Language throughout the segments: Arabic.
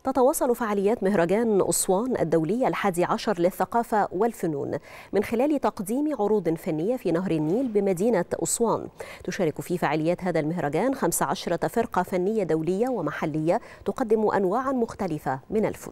تتواصل فعاليات مهرجان أسوان الدولي 11 للثقافة والفنون من خلال تقديم عروض فنية في نهر النيل بمدينة أسوان. تشارك في فعاليات هذا المهرجان 15 فرقة فنية دولية ومحلية تقدم أنواعا مختلفة من الفنون.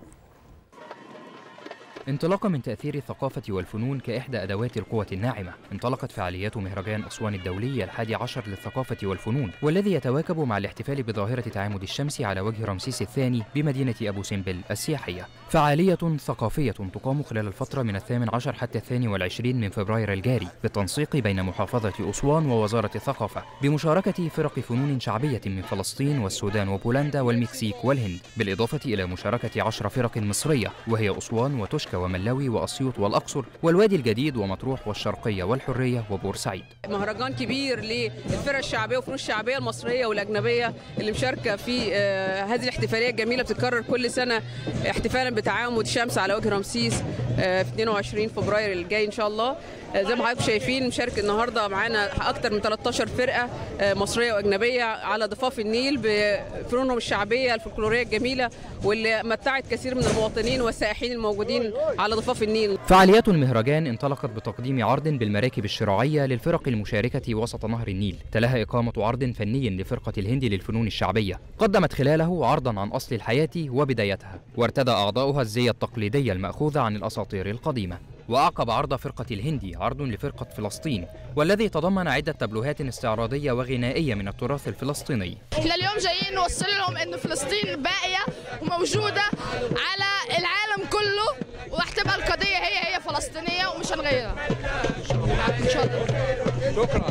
انطلاقا من تأثير الثقافة والفنون كإحدى أدوات القوة الناعمة، انطلقت فعاليات مهرجان أسوان الدولي 11 للثقافة والفنون، والذي يتواكب مع الاحتفال بظاهرة تعامد الشمس على وجه رمسيس الثاني بمدينة أبو سمبل السياحية. فعالية ثقافية تقام خلال الفترة من 18 حتى 22 من فبراير الجاري بالتنسيق بين محافظة أسوان ووزارة الثقافة، بمشاركة فرق فنون شعبية من فلسطين والسودان وبولندا والمكسيك والهند، بالإضافة إلى مشاركة 10 فرق مصرية وهي أسوان وتشكى وملاوي وأسيوط والأقصر والوادي الجديد ومطروح والشرقية والحرية وبورسعيد. مهرجان كبير للفرق الشعبية والفنون الشعبية المصرية والأجنبية اللي مشاركة في هذه الاحتفالية الجميلة، بتتكرر كل سنة احتفالا بتعامد الشمس على وجه رمسيس في 22 فبراير الجاي إن شاء الله. زي ما حضراتكم شايفين مشارك النهارده معانا أكثر من 13 فرقة مصرية وأجنبية على ضفاف النيل بفنونهم الشعبية الفلكلورية الجميلة، واللي متعت كثير من المواطنين والسائحين الموجودين على ضفاف النيل. فعاليات المهرجان انطلقت بتقديم عرض بالمراكب الشراعية للفرق المشاركة وسط نهر النيل، تلاها إقامة عرض فني لفرقة الهند للفنون الشعبية قدمت خلاله عرضا عن أصل الحياة وبدايتها، وارتدى أعضاؤها الزي التقليدي المأخوذ عن الأساطير القديمة. وأعقب عرض فرقة الهندي عرض لفرقة فلسطين، والذي تضمن عدة تابلوهات استعراضية وغنائية من التراث الفلسطيني. احنا اليوم جايين نوصل لهم إن فلسطين باقية وموجودة على العالم كله، وهتبقى القضية هي فلسطينية ومش هنغيرها إن شاء الله. شكرا.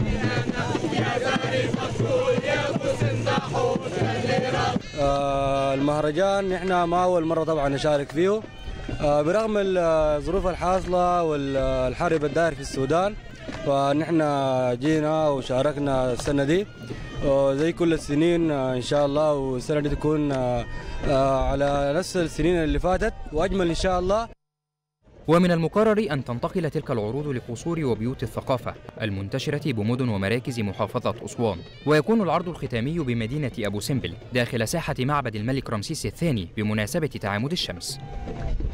المهرجان احنا ما أول مرة طبعا نشارك فيه، برغم الظروف الحاصلة والحرب الداير في السودان، فنحن جينا وشاركنا السنة دي زي كل السنين إن شاء الله، والسنة دي تكون على نفس السنين اللي فاتت وأجمل إن شاء الله. ومن المقرر أن تنتقل تلك العروض لقصور وبيوت الثقافة المنتشرة بمدن ومراكز محافظة أسوان، ويكون العرض الختامي بمدينة أبو سمبل داخل ساحة معبد الملك رمسيس الثاني بمناسبة تعامد الشمس.